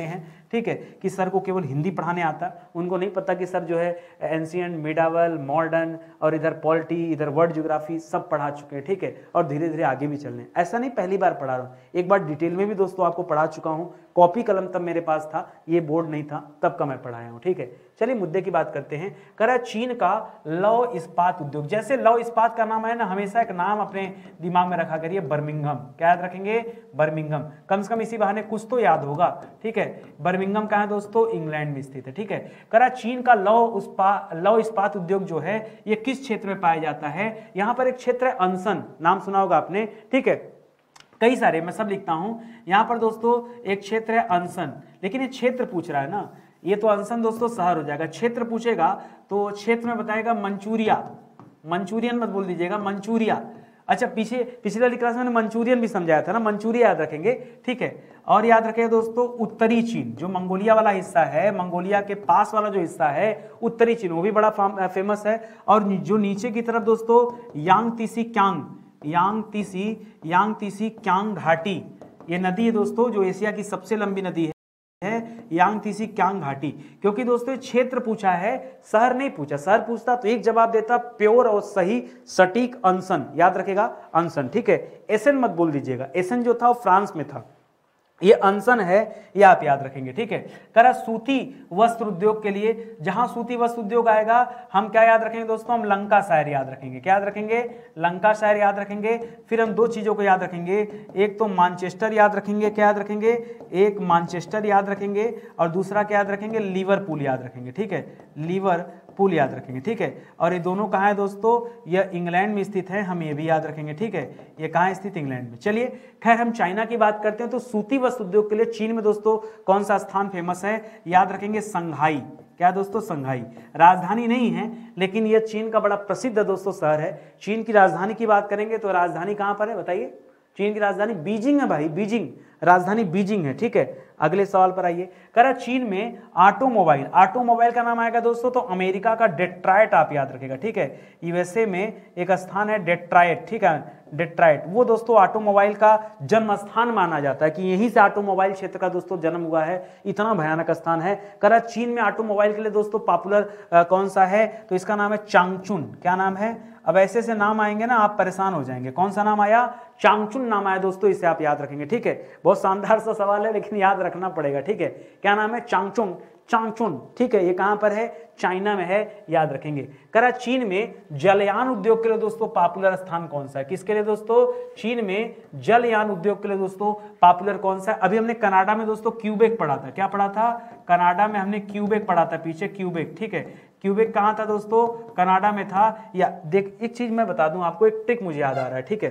ठीक है, कि सर को केवल हिंदी पढ़ाने आता, उनको नहीं पता कि सर जो है एंशिएंट, मिडावल, मॉडर्न और इधर पॉलिटी, इधर वर्ल्ड ज्योग्राफी सब पढ़ा चुके हैं, ठीक है, और धीरे धीरे आगे भी चलने। ऐसा नहीं पहली बार पढ़ा रहा हूँ, एक बार डिटेल में भी दोस्तों आपको पढ़ा चुका हूँ, कॉपी कलम तब मेरे पास था, ये बोर्ड नहीं था, तब का मैं पढ़ाया हूँ, ठीक है। चलिए मुद्दे की बात करते हैं। करा चीन का लौह इस्पात उद्योग, जैसे लौह इस्पात का नाम है ना, हमेशा एक नाम अपने दिमाग में रखा करिए, बर्मिंघम। क्या याद रखेंगे? बर्मिंघम। कम से कम इसी बहाने कुछ तो याद होगा, ठीक है। बर्मिंघम कहाँ है दोस्तों? इंग्लैंड में स्थित है, ठीक है। करा चीन का लौह इस्पात उद्योग जो है ये किस क्षेत्र में पाया जाता है? यहाँ पर एक क्षेत्र है अनसन, नाम सुना होगा आपने, ठीक है। कई सारे, मैं सब लिखता हूं। यहां पर दोस्तों एक क्षेत्र है अनसन, लेकिन ये क्षेत्र पूछ रहा है ना, ये तो अनसन दोस्तों शहर हो जाएगा, क्षेत्र पूछेगा तो क्षेत्र में बताएगा मंचूरिया, मंचूरियन मत बोल दीजिएगा, मंचूरिया। अच्छा, पिछली वाली क्लास में मैंने मंचूरियन भी समझाया था ना, मंचूरिया याद रखेंगे, ठीक है। और याद रखेगा दोस्तों उत्तरी चीन, जो मंगोलिया वाला हिस्सा है, मंगोलिया के पास वाला जो हिस्सा है उत्तरी चीन, वो भी बड़ा फेमस है। और जो नीचे की तरफ दोस्तों यांगतीसी क्यांग घाटी, ये नदी है दोस्तों जो एशिया की सबसे लंबी नदी है यांगतीसी क्यांग घाटी। क्योंकि दोस्तों क्षेत्र पूछा है, शहर नहीं पूछा, शहर पूछता तो एक जवाब देता प्योर और सही सटीक अनसन, याद रखेगा अनसन, ठीक है। एसन मत बोल दीजिएगा, एसन जो था वो फ्रांस में था, ये अनसन है, ये आप याद रखेंगे, ठीक है। करा सूती वस्त्र उद्योग के लिए, जहां सूती वस्त्र उद्योग आएगा हम क्या याद रखेंगे दोस्तों? हम लंकाशायर याद रखेंगे। क्या याद रखेंगे? लंकाशायर याद रखेंगे। फिर हम दो चीजों को याद रखेंगे, एक तो मैनचेस्टर याद रखेंगे, क्या याद रखेंगे? एक मैनचेस्टर याद रखेंगे, और दूसरा क्या याद रखेंगे? लिवरपूल याद रखेंगे, ठीक है, लिवरपूल याद रखेंगे, ठीक है। और ये दोनों कहाँ है दोस्तों? यह इंग्लैंड में स्थित है, हम ये भी याद रखेंगे, ठीक है। ये कहाँ स्थित? इंग्लैंड में। चलिए खैर हम चाइना की बात करते हैं, तो सूती वस्त्र उद्योग के लिए चीन में दोस्तों कौन सा स्थान फेमस है? याद रखेंगे संघाई। क्या दोस्तों? संघाई। राजधानी नहीं है, लेकिन यह चीन का बड़ा प्रसिद्ध दोस्तों शहर है। चीन की राजधानी की बात करेंगे तो राजधानी कहां पर है बताइए? चीन की राजधानी बीजिंग है भाई, बीजिंग, राजधानी बीजिंग है, ठीक है। अगले सवाल पर आइए। करा चीन में ऑटोमोबाइल का नाम आएगा दोस्तों तो अमेरिका का डेट्रॉयट आप याद रखेगा, ठीक है। यूएसए में एक स्थान है डेट्रॉयट, ठीक है, डेट्रॉयट, वो दोस्तों ऑटोमोबाइल का जन्म स्थान माना जाता है कि यहीं से ऑटोमोबाइल क्षेत्र का दोस्तों जन्म हुआ है, इतना भयानक स्थान है। करा चीन में ऑटोमोबाइल के लिए दोस्तों पॉपुलर कौन सा है? तो इसका नाम है चांगचुन। क्या नाम है? अब ऐसे से नाम आएंगे ना आप परेशान हो जाएंगे। कौन सा नाम आया? चांगचुन नाम आया दोस्तों, इसे आप याद रखेंगे, ठीक है। बहुत शानदार सा सवाल है लेकिन याद रखना पड़ेगा, ठीक है। क्या नाम है? चांगचुन, चांगचुन, ठीक है। ये कहां पर है? चाइना में है, याद रखेंगे। करा चीन में जलयान उद्योग के लिए दोस्तों पॉपुलर स्थान कौन सा है? किसके लिए दोस्तों? चीन में जलयान उद्योग के लिए दोस्तों पॉपुलर कौन सा है? अभी हमने कनाडा में दोस्तों क्यूबेक पढ़ा था। क्या पढ़ा था? कनाडा में हमने क्यूबेक पढ़ा था, पीछे क्यूबेक, ठीक है। क्यूबेक कहां था दोस्तों? कनाडा में था। या देख एक चीज मैं बता दूं आपको, एक ट्रिक मुझे याद आ रहा है, ठीक है।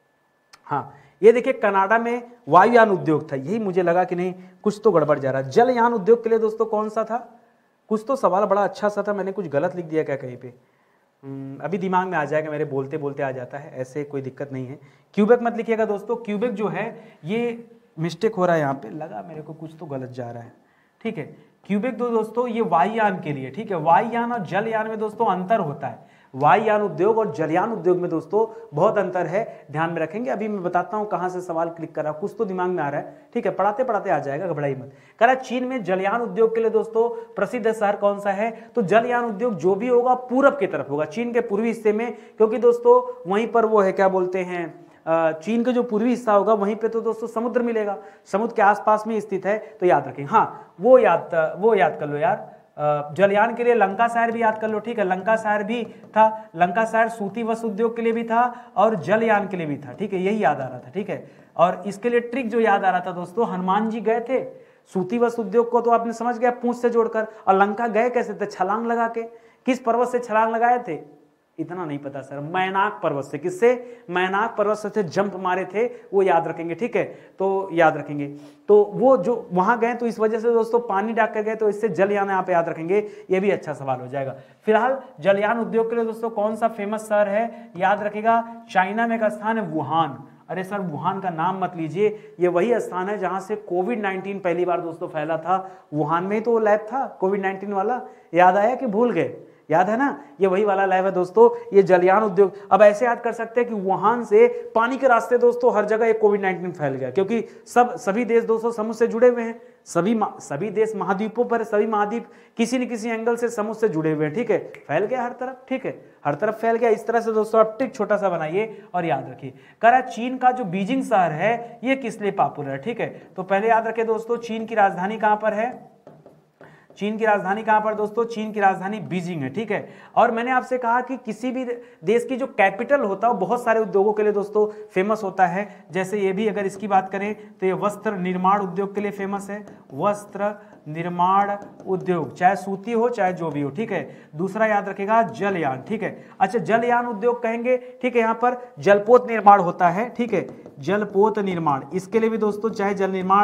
हाँ, ये देखिए कनाडा में वायुयान उद्योग था, यही मुझे लगा कि नहीं कुछ तो गड़बड़ जा रहा है। जलयान उद्योग के लिए दोस्तों कौन सा था? कुछ तो सवाल बड़ा अच्छा सा था, मैंने कुछ गलत लिख दिया क्या कहीं पे? अभी दिमाग में आ जाएगा, मेरे बोलते बोलते आ जाता है, ऐसे कोई दिक्कत नहीं है। क्यूबेक मत लिखिएगा दोस्तों, क्यूबेक जो है ये मिस्टेक हो रहा है यहाँ पे, लगा मेरे को कुछ तो गलत जा रहा है, ठीक है। क्यूबेक दोस्तों ये वायुयान के लिए, ठीक है। वायुयान और जलयान में दोस्तों अंतर होता है, वायुयान उद्योग और जलयान उद्योग में दोस्तों बहुत अंतर है, ध्यान में रखेंगे। अभी मैं बताता हूं कहां से सवाल क्लिक कर रहा, कुछ तो दिमाग में आ रहा है, ठीक है। पढ़ाते पढ़ाते आ जाएगा, घबराइए मत। कह रहा चीन में जलयान उद्योग के लिए दोस्तों प्रसिद्ध शहर कौन सा है? तो जलयान उद्योग जो भी होगा पूरब की तरफ होगा, चीन के पूर्वी हिस्से में, क्योंकि दोस्तों वहीं पर वो है, क्या बोलते हैं, चीन का जो पूर्वी हिस्सा होगा वहीं पे तो दोस्तों समुद्र मिलेगा, समुद्र के आसपास में स्थित है, तो याद रखें। हाँ, वो याद कर लो यार, जलयान के लिए लंकाशायर भी याद कर लो, ठीक है। लंकाशायर भी था, लंकाशायर सूती वस्त्र उद्योग के लिए भी था और जलयान के लिए भी था, ठीक है। यही याद आ रहा था, ठीक है। और इसके लिए ट्रिक जो याद आ रहा था दोस्तों, हनुमान जी गए थे सूती वस्त्र उद्योग को तो आपने समझ गया पूंछ से जोड़कर, और लंका गए कैसे थे? छलांग लगा के। किस पर्वत से छलांग लगाए थे? इतना नहीं पता सर, मैनाक पर्वत से। किससे? मैनाक पर्वत से जंप मारे थे, वो याद रखेंगे, ठीक है। तो याद रखेंगे, तो वो जो वहां गए तो इस वजह से दोस्तों पानी डाक कर गए, तो इससे जलयान यहाँ पे याद रखेंगे, ये भी अच्छा सवाल हो जाएगा। फिलहाल जलयान उद्योग के लिए दोस्तों कौन सा फेमस शहर है? याद रखेगा चाइना में का स्थान है वुहान। अरे सर वुहान का नाम मत लीजिए, ये वही स्थान है जहां से कोविड-19 पहली बार दोस्तों फैला था, वुहान में ही तो लैब था कोविड-19 वाला, याद आया कि भूल गए? याद है ना, ये वही वाला लैब है दोस्तों, ये जलयान उद्योग। अब ऐसे याद कर सकते हैं कि वुहान से पानी के रास्ते दोस्तों हर जगह ये कोविड-19 फैल गया, क्योंकि सभी देश दोस्तों समुद्र से जुड़े हुए हैं, सभी देश महाद्वीपों पर, सभी महाद्वीप किसी न किसी एंगल से समुद्र से जुड़े हुए हैं, ठीक है, फैल गया हर तरफ, ठीक है, हर तरफ फैल गया। इस तरह से दोस्तों आप टिक छोटा सा बनाइए और याद रखिए। करा चीन का जो बीजिंग शहर है ये किस लिए पॉपुलर है, ठीक है, तो पहले याद रखिए दोस्तों चीन की राजधानी कहां पर है, चीन की राजधानी कहां पर दोस्तों, चीन की राजधानी बीजिंग है, ठीक है। और मैंने आपसे कहा कि किसी भी देश की जो कैपिटल होता है बहुत सारे उद्योगों के लिए दोस्तों फेमस होता है, जैसे ये भी अगर इसकी बात करें तो ये वस्त्र निर्माण उद्योग के लिए फेमस है, वस्त्र निर्माण उद्योग, चाहे सूती हो चाहे जो भी हो, ठीक है। दूसरा याद रखेगा जलयान, ठीक है। अच्छा, जलयान उद्योग कहेंगे, ठीक है, यहाँ पर जलपोत निर्माण होता है, ठीक है, जलपोत निर्माण, इसके लिए भी दोस्तों चाहे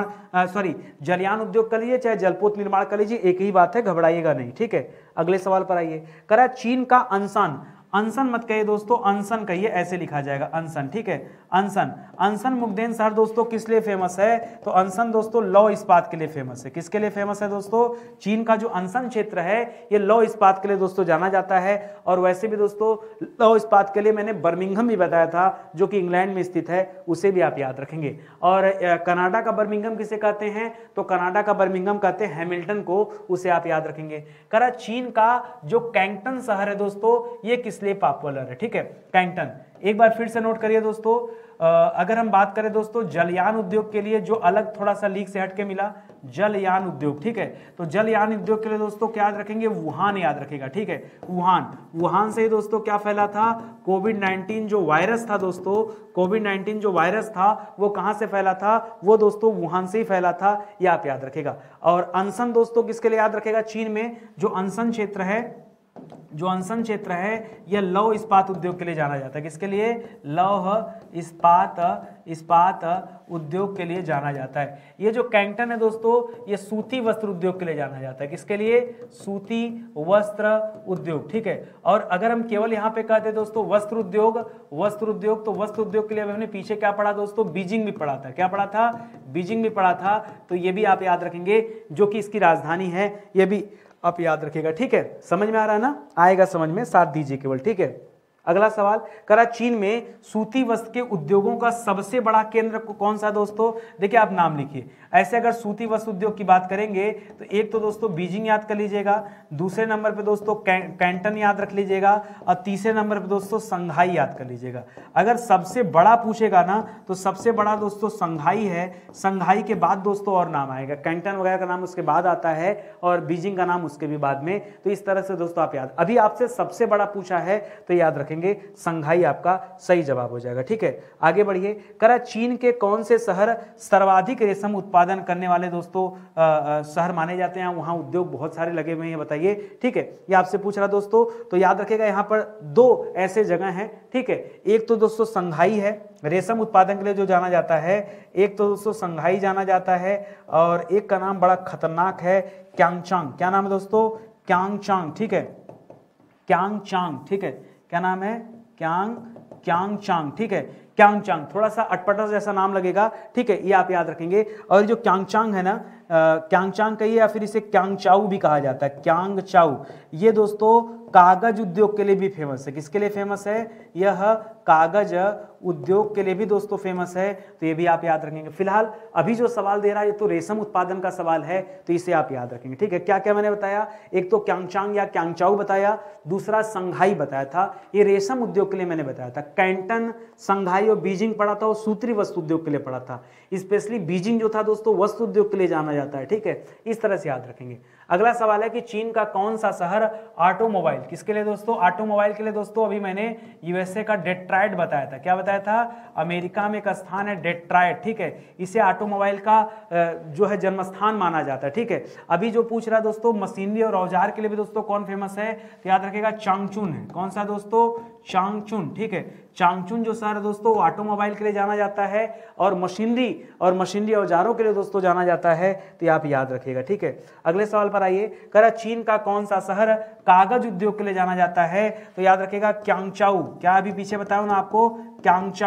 जलयान उद्योग कर लीजिए चाहे जलपोत निर्माण कर लीजिए, एक ही बात है, घबराइएगा नहीं, ठीक है। अगले सवाल पर आइए। करा चीन का अनशन, अनशन मत कहिए दोस्तों, अनशन कहिए, ऐसे लिखा जाएगा अनशन, ठीक है, अनशन। अनशन मुगदेन शहर दोस्तों किस लिए फेमस है, तो अनशन दोस्तों लौह इस्पात के लिए फेमस है। किसके लिए फेमस है दोस्तों, चीन का जो अनशन क्षेत्र है ये लौह इस्पात के लिए दोस्तों जाना जाता है। और वैसे भी दोस्तों लौह इस्पात के लिए मैंने बर्मिंघम भी बताया था, जो कि इंग्लैंड में स्थित है, उसे भी आप याद रखेंगे। और कनाडा का बर्मिंघम किसे कहते हैं, तो कनाडा का बर्मिंघम कहते हैं हैमिल्टन को, उसे आप याद रखेंगे। करा चीन का जो कैंटन शहर है दोस्तों ये किस लिए पॉपुलर है, ठीक है, कैंटन। एक बार फिर से नोट करिए दोस्तों, अगर हम बात करें दोस्तों जलयान उद्योग के लिए जो अलग थोड़ा सा लीक से हटके मिला, जलयान उद्योग, ठीक है, तो जलयान उद्योग के लिए दोस्तों क्या याद रखेंगे, वुहान याद रखेगा, ठीक है, वुहान से ही दोस्तों क्या फैला था, कोविड-19 जो वायरस था दोस्तों, कोविड-19 जो वायरस था वो कहां से फैला था, वो दोस्तों वुहान से ही फैला था, ये आप याद रखेगा। और अनशन दोस्तों किसके लिए याद रखेगा, चीन में जो अनशन क्षेत्र है, जो अनशन क्षेत्र है यह लौह इस्पात उद्योग के लिए जाना जाता है। किसके लिए, लौह इस्पात उद्योग के लिए जाना जाता है। ये जो कैंटन है दोस्तों ये सूती वस्त्र उद्योग के लिए जाना जाता है। किसके लिए, सूती वस्त्र उद्योग, ठीक है। और अगर हम केवल यहाँ पे कहते हैं दोस्तों वस्त्र उद्योग, तो वस्त्र उद्योग के लिए हमने पीछे क्या पढ़ा दोस्तों, बीजिंग भी पढ़ा था। क्या पढ़ा था, बीजिंग भी पढ़ा था, तो ये भी आप याद रखेंगे, जो कि इसकी राजधानी है, ये भी आप याद रखिएगा, ठीक है। समझ में आ रहा है ना, आएगा समझ में, साथ दीजिए केवल, ठीक है। अगला सवाल, करा चीन में सूती वस्त्र के उद्योगों का सबसे बड़ा केंद्र कौन सा दोस्तों, देखिए आप नाम लिखिए। ऐसे अगर सूती वस्त्र उद्योग की बात करेंगे तो एक तो दोस्तों बीजिंग याद कर लीजिएगा, दूसरे नंबर पे दोस्तों कैंटन याद रख लीजिएगा, और तीसरे नंबर पे दोस्तों संघाई याद कर लीजिएगा। अगर सबसे बड़ा पूछेगा ना तो सबसे बड़ा दोस्तों संघाई है, संघाई के बाद दोस्तों और नाम आएगा, कैंटन वगैरह का नाम उसके बाद आता है और बीजिंग का नाम उसके भी बाद में। तो इस तरह से दोस्तों आप याद, अभी आपसे सबसे बड़ा पूछा है तो याद रखेंगे संघाई आपका सही जवाब हो जाएगा, ठीक है। आगे बढ़िए, करा चीन के कौन से शहर सर्वाधिक रेशम उत्पादन करने वाले दोस्तों शहर माने जाते हैं, वहां उद्योग बहुत सारे लगे हुए हैं, बताइए, ठीक है। ये आपसे पूछ रहा दोस्तों, तो याद रखेगा यहाँ पर दो ऐसे जगह हैं, ठीक है। एक तो दोस्तों संघाई है, रेशम उत्पादन के लिए जो जाना जाता है, एक तो दोस्तों संघाई जाना जाता है, और एक का नाम बड़ा खतरनाक है, क्यांगचांग। क्या नाम है दोस्तों, क्यांगचांग, ठीक है, क्यांगचांग, ठीक है। क्या नाम है, क्यांगचांग, ठीक है, क्यांगचांग, थोड़ा सा अटपटा जैसा नाम लगेगा, ठीक है, ये आप याद रखेंगे। और जो क्यांगचांग है ना, क्यांगचांग कहिए या फिर इसे क्यांगचाऊ भी कहा जाता है, क्यांगचाऊ, ये दोस्तों कागज उद्योग के लिए भी फेमस है। किसके लिए फेमस है, यह कागज उद्योग के लिए भी दोस्तों फेमस है, तो ये भी आप याद रखेंगे। फिलहाल अभी जो सवाल दे रहा है ये तो रेशम उत्पादन का सवाल है, तो इसे आप याद रखेंगे, ठीक है। क्या क्या मैंने बताया, एक तो क्यांगचांग या क्यांगचाऊ बताया, दूसरा संघाई बताया था, ये रेशम उद्योग के लिए मैंने बताया था। कैंटन, संघाई और बीजिंग पढ़ा था, और सूत्री वस्त्र उद्योग के लिए पढ़ा था। स्पेशली बीजिंग जो था दोस्तों वस्त्र उद्योग के लिए जाना जाता है, ठीक है, इस तरह से याद रखेंगे। अगला सवाल है कि चीन का कौन सा शहर ऑटोमोबाइल, किसके लिए दोस्तों, ऑटोमोबाइल के लिए दोस्तों, अभी मैंने यूएसए का डेट्रॉयट बताया था। क्या बताया था, अमेरिका में एक स्थान है डेट्रॉयट, ठीक है, इसे ऑटोमोबाइल का जो है जन्म स्थान माना जाता है, ठीक है। अभी जो पूछ रहा है दोस्तों मशीनरी और औजार के लिए भी दोस्तों कौन फेमस है, तो याद रखेगा चांगचुन है। कौन सा दोस्तों, चांगचुन, ठीक है। चांगचुन जो शहर है दोस्तों ऑटोमोबाइल के लिए जाना जाता है, और मशीनरी औजारों के लिए दोस्तों जाना जाता है, तो आप याद रखिएगा, ठीक है। अगले सवाल पर आइए, करा चीन का कौन सा शहर कागज उद्योग के लिए जाना जाता है, तो याद रखिएगा क्यांगचाऊ। क्या अभी पीछे बताया ना आपको, क्यांगचाऊ,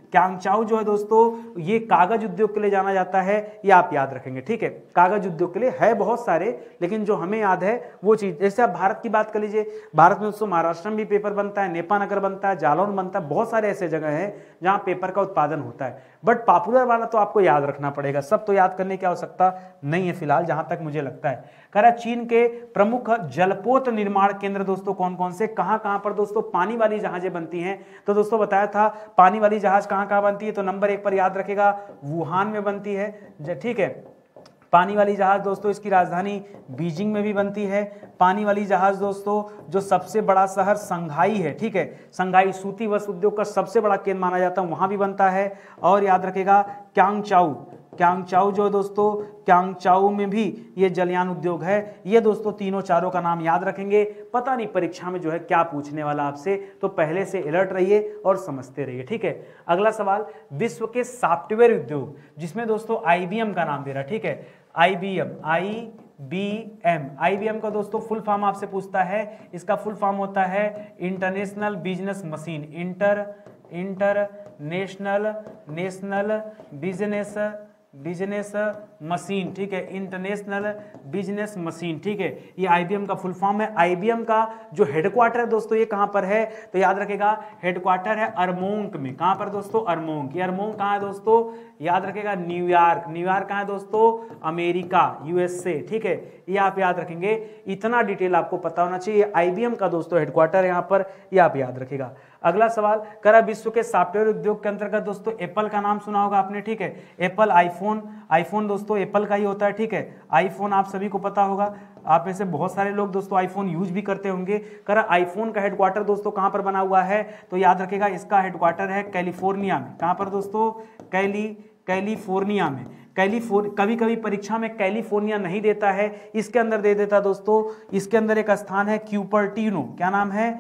क्यांगचाओ जो है दोस्तों ये कागज उद्योग के लिए जाना जाता है, ये आप याद रखेंगे, ठीक है। कागज उद्योग के लिए है बहुत सारे, लेकिन जो हमें याद है वो चीज, जैसे आप भारत की बात कर लीजिए, भारत में दोस्तों महाराष्ट्र में भी पेपर बनता है, नेपानगर बनता है, जालौन बनता है, बहुत सारे ऐसे जगह हैं जहां पेपर का उत्पादन होता है। बट पॉपुलर वाला तो आपको याद रखना पड़ेगा, सब तो याद करने की आवश्यकता नहीं है फिलहाल, जहां तक मुझे लगता है। कह रहा चीन के प्रमुख जलपोत निर्माण केंद्र दोस्तों कौन कौन से, कहां कहां पर दोस्तों पानी वाली जहाजें बनती हैं, तो दोस्तों बताया था पानी वाली जहाज कहां कहां बनती है, तो नंबर 1 पर याद रखेगा वुहान में बनती है, ठीक है। पानी वाली जहाज दोस्तों इसकी राजधानी बीजिंग में भी बनती है। पानी वाली जहाज दोस्तों जो सबसे बड़ा शहर संघाई है, ठीक है, संघाई सूती वस्त्र उद्योग का सबसे बड़ा केंद्र माना जाता है, वहां भी बनता है। और याद रखेगा क्यांगचाओ, क्यांगचाओ जो दोस्तों, क्यांगचाओ में भी ये जलयान उद्योग है। ये दोस्तों तीनों चारों का नाम याद रखेंगे, पता नहीं परीक्षा में जो है क्या पूछने वाला आपसे, तो पहले से अलर्ट रहिए और समझते रहिए, ठीक है। अगला सवाल, विश्व के सॉफ्टवेयर उद्योग, जिसमें दोस्तों आईबीएम का नाम दे रहा है, ठीक है, आईबीएम, आईबीएम का दोस्तों फुल फॉर्म आपसे पूछता है, इसका फुल फॉर्म होता है international business machine, national business machine, ठीक है, इंटरनेशनल बिजनेस मशीन, ठीक है, ये आईबीएम का फुल फॉर्म है। आईबीएम का जो हेडक्वार्टर है दोस्तों ये कहां पर है, तो याद रखेगा हेडक्वार्टर है अरमोंक में। कहां पर दोस्तों, अरमोंक। ये अरमोंक कहां है दोस्तों, याद रखेगा न्यूयॉर्क। न्यूयॉर्क कहां है दोस्तों, अमेरिका, यूएसए, ठीक है, ये आप याद रखेंगे। इतना डिटेल आपको पता होना चाहिए। आईबीएम का दोस्तों हेडक्वार्टर यहां पर, ये आप याद रखेगा। अगला सवाल, करा विश्व के सॉफ्टवेयर उद्योग के अंतर्गत दोस्तों एप्पल का नाम सुना होगा आपने, ठीक है, एप्पल आईफोन दोस्तों एप्पल का ही होता है, ठीक है, आईफोन आप सभी को पता होगा, आप में से बहुत सारे लोग दोस्तों आईफोन यूज भी करते होंगे। करा आईफोन का हेडक्वार्टर दोस्तों कहां पर बना हुआ है, तो याद रखेगा इसका हेडक्वार्टर है कैलिफोर्निया में। कहां पर दोस्तों, कैलिफोर्निया में। कभी कभी परीक्षा में कैलिफोर्निया नहीं देता है, इसके अंदर दे देता दोस्तों, इसके अंदर एक स्थान है क्यूपर्टिनो, क्या नाम है,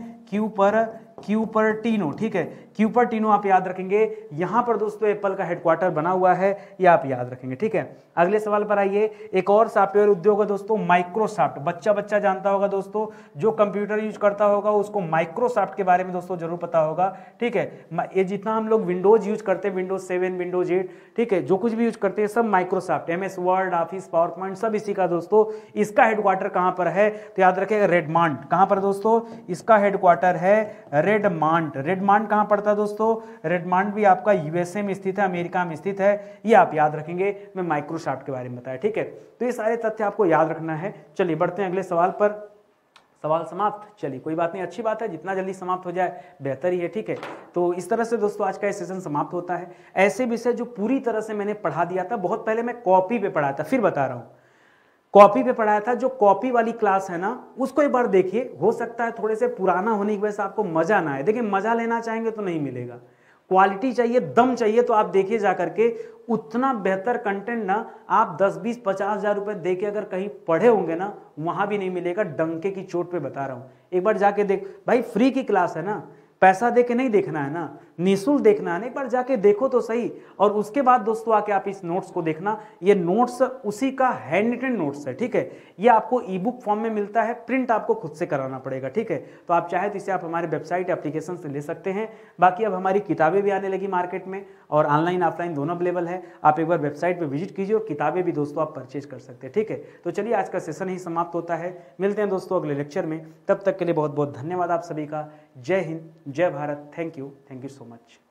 क्यूपर्टिनो, ठीक है, क्यूपर्टिनो आप याद रखेंगे। यहां पर दोस्तों एप्पल का हेडक्वार्टर बना हुआ है, ये आप याद रखेंगे, ठीक है। अगले सवाल पर आइए, एक और सॉफ्टवेयर उद्योग है दोस्तों माइक्रोसॉफ्ट। बच्चा जानता होगा दोस्तों, जो कंप्यूटर यूज करता होगा उसको माइक्रोसॉफ्ट के बारे में दोस्तों जरूर पता होगा, ठीक है। ये जितना हम लोग विंडोज यूज करते हैं, विंडोज 7, विंडोज 8, ठीक है, जो कुछ भी यूज करते हैं सब Microsoft, MS Word, Office, PowerPoint सब इसी का दोस्तों। इसका हेडक्वार्टर कहां पर है, तो याद रखेगा रेडमांड। कहां पर दोस्तों, इसका हेडक्वार्टर है रेडमांड। रेडमांड कहां पड़ता है दोस्तों, रेडमांड भी आपका यूएसए में स्थित है, अमेरिका में स्थित है, ये आप याद रखेंगे। मैं माइक्रोसॉफ्ट के बारे में बताया, ठीक है। तो ये सारे तथ्य आपको याद रखना है। चलिए बढ़ते हैं अगले सवाल पर। सवाल समाप्त, चलिए कोई बात नहीं, अच्छी बात है, जितना जल्दी समाप्त हो जाए बेहतर ही है, ठीक है। तो इस तरह से दोस्तों आज का ये सेशन समाप्त होता है। ऐसे विषय जो पूरी तरह से मैंने पढ़ा दिया था, बहुत पहले मैं कॉपी पे पढ़ाया था, फिर बता रहा हूं, कॉपी पे पढ़ाया था। जो कॉपी वाली क्लास है ना, उसको एक बार देखिए, हो सकता है थोड़े से पुराना होने की वजह से आपको मजा ना आए। देखिए मजा लेना चाहेंगे तो नहीं मिलेगा, क्वालिटी चाहिए, दम चाहिए, तो आप देखिए जा करके, उतना बेहतर कंटेंट ना आप 10, 20, 50 हजार रुपए दे के अगर कहीं पढ़े होंगे ना, वहां भी नहीं मिलेगा। डंके की चोट पे बता रहा हूं, एक बार जाके देख भाई, फ्री की क्लास है ना, पैसा दे के नहीं देखना है ना, निःशुल्क देखना है ना, एक बार जाके देखो तो सही। और उसके बाद दोस्तों आके आप इस नोट्स को देखना, ये नोट्स उसी का हैंड रिटन नोट्स है, ठीक है। ये आपको ई बुक फॉर्म में मिलता है, प्रिंट आपको खुद से कराना पड़ेगा, ठीक है। तो आप चाहे तो इसे आप हमारे वेबसाइट एप्लीकेशन से ले सकते हैं। बाकी अब हमारी किताबें भी आने लगी मार्केट में, और ऑनलाइन ऑफलाइन दोनों अवेलेबल है। आप एक बार वेबसाइट पर विजिट कीजिए और किताबें भी दोस्तों आप परचेज कर सकते हैं, ठीक है। तो चलिए आज का सेशन ही समाप्त होता है, मिलते हैं दोस्तों अगले लेक्चर में। तब तक के लिए बहुत बहुत धन्यवाद आप सभी का। Jai Hind, Jai Bharat, thank you so much.